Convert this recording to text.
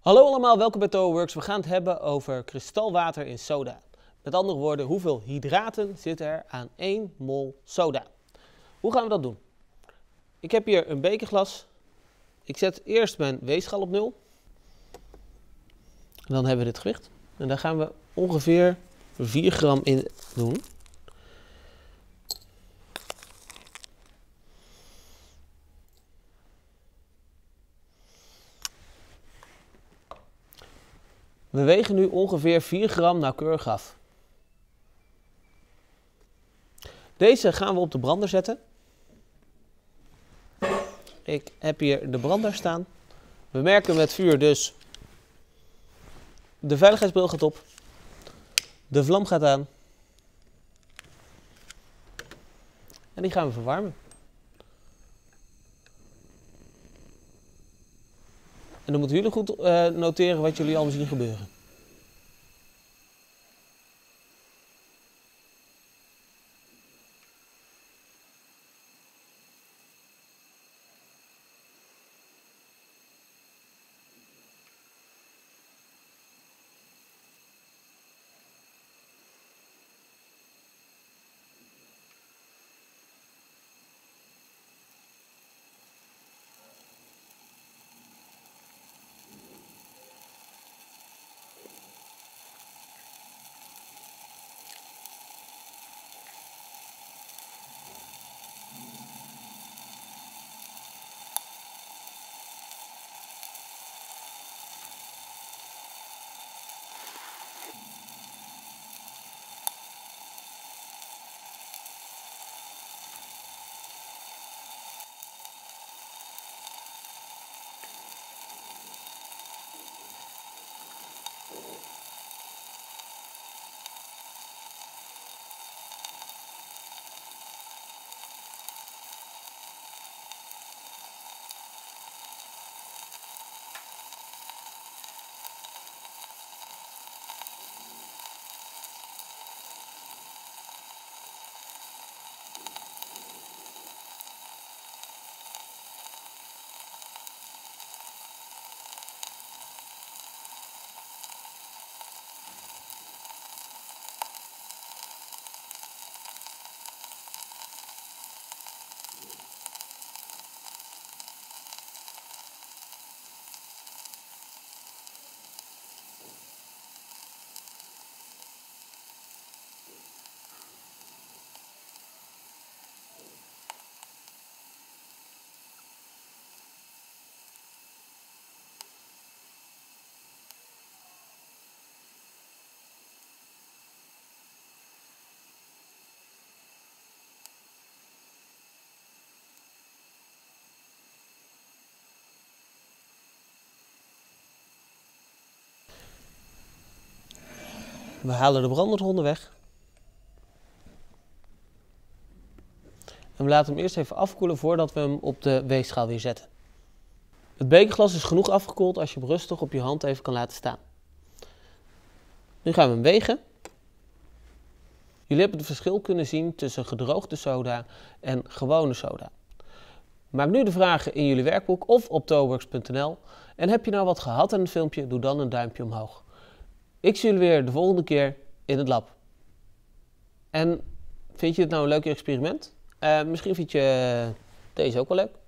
Hallo allemaal, welkom bij TowerWorks. We gaan het hebben over kristalwater in soda. Met andere woorden, hoeveel hydraten zit er aan 1 mol soda? Hoe gaan we dat doen? Ik heb hier een bekerglas. Ik zet eerst mijn weegschaal op 0. En dan hebben we dit gewicht. En daar gaan we ongeveer 4 gram in doen. We wegen nu ongeveer 4 gram nauwkeurig af. Deze gaan we op de brander zetten. Ik heb hier de brander staan. We merken met vuur dus. De veiligheidsbril gaat op. De vlam gaat aan. En die gaan we verwarmen. En dan moeten jullie goed noteren wat jullie allemaal zien gebeuren. We halen de brandneutron weg. En we laten hem eerst even afkoelen voordat we hem op de weegschaal weer zetten. Het bekerglas is genoeg afgekoeld als je hem rustig op je hand even kan laten staan. Nu gaan we hem wegen. Jullie hebben het verschil kunnen zien tussen gedroogde soda en gewone soda. Maak nu de vragen in jullie werkboek of op towerworks.nl. En heb je nou wat gehad aan het filmpje, doe dan een duimpje omhoog. Ik zie jullie weer de volgende keer in het lab. En vind je het nou een leuk experiment? Misschien vind je deze ook wel leuk.